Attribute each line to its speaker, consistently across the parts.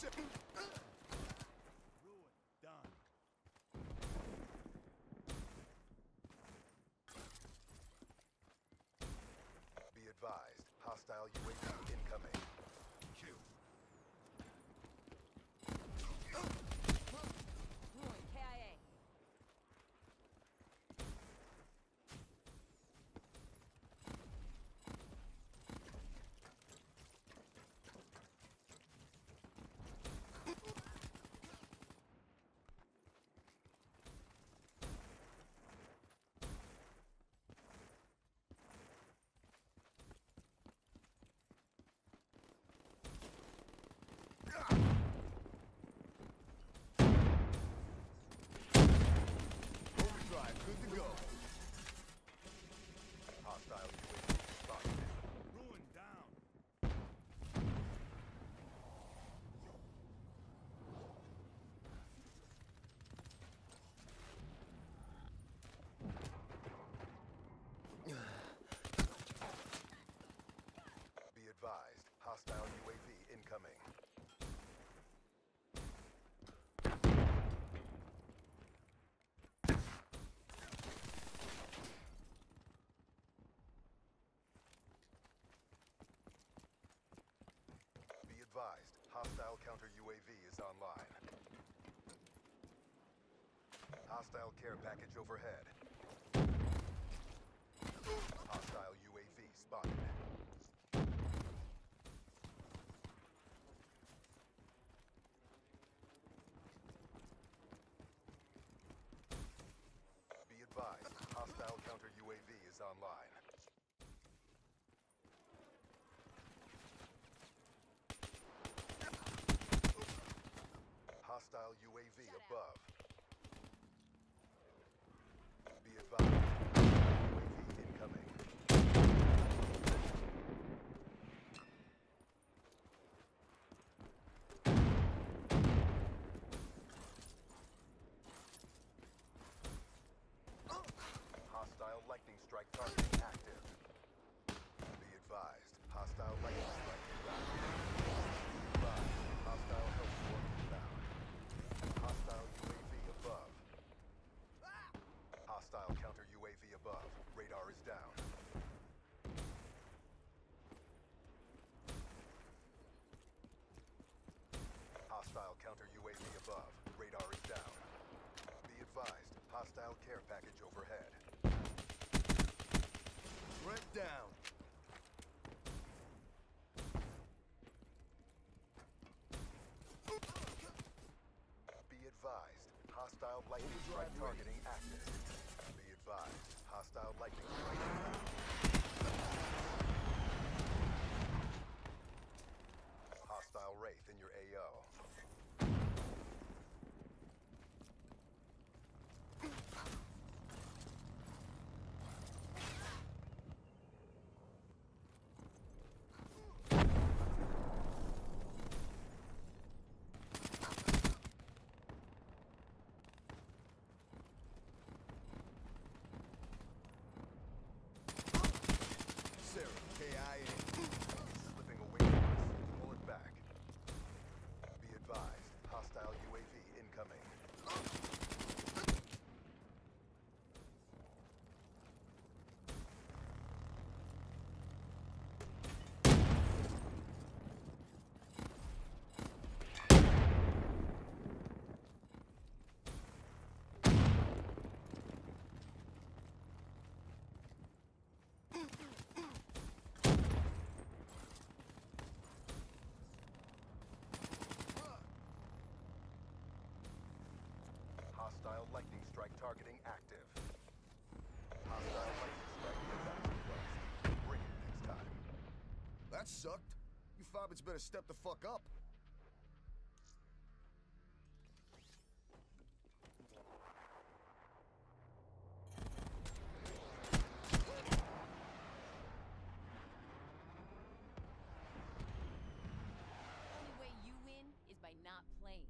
Speaker 1: Be advised, hostile UAV incoming. Q.
Speaker 2: Ruin, KIA.
Speaker 1: Overdrive, good to go. Hostile UAV spotted.
Speaker 3: Ruin down.
Speaker 1: Be advised, hostile UAV incoming. Be advised, hostile counter UAV is online. Hostile care package overhead. Hostile UAV spotted. Be advised, hostile counter UAV is online. Hostile UAV above. Be advised, UAV incoming. Hostile lightning strike targeting active. Be advised, hostile lightning strike inbound. Be advised, hostile health swarm inbound. Hostile UAV above. Hostile counter UAV above. Radar is down. Hostile counter UAV above. Radar is down. Be advised, hostile care package overhead.
Speaker 3: Threat down.
Speaker 1: Be advised, hostile lightning strike targeting active. Be advised, hostile lightning strike inbound. Hostile Wraith in your AO.
Speaker 3: Sarah, KIA.
Speaker 1: Slipping away from us. Pull it back. Be advised, hostile UAV incoming. Hostile lightning strike targeting active. Hostile lightning strike inbound to west. Bring it next time.
Speaker 3: That sucked. You fobbits better step the fuck up.
Speaker 2: Only way you win is by not playing.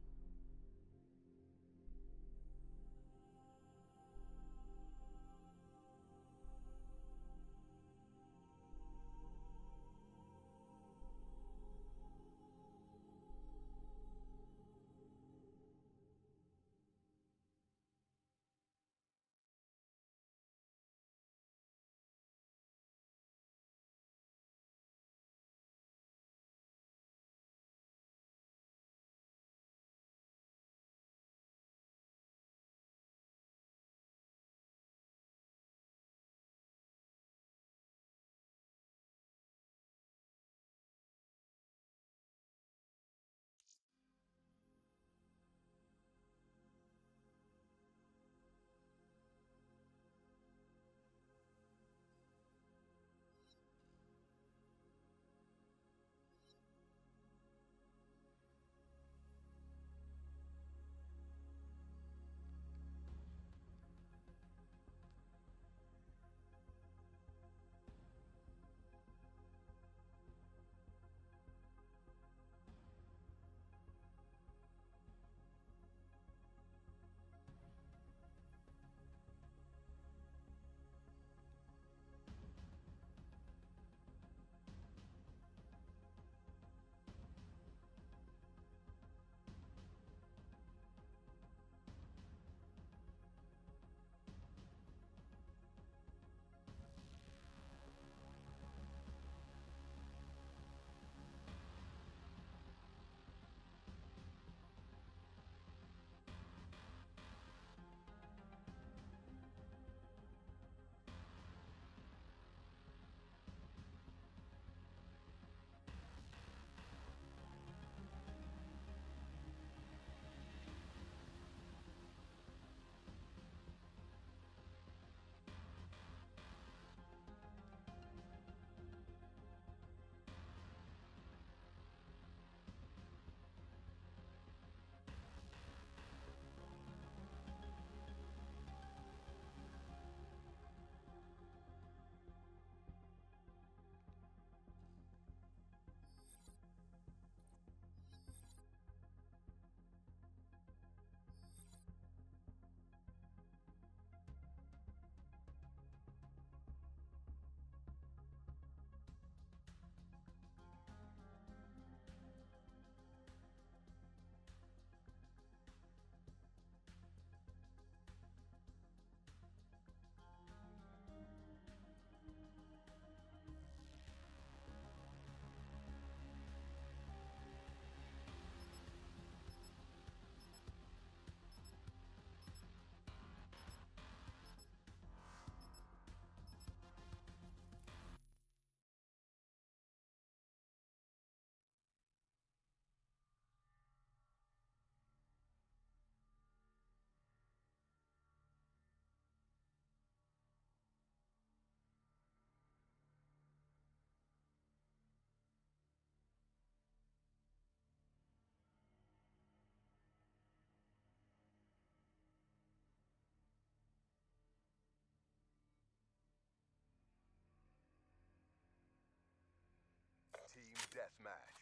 Speaker 1: Team deathmatch.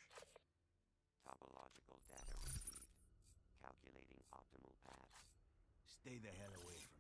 Speaker 4: Topological data received. Calculating optimal path.
Speaker 5: Stay the hell away from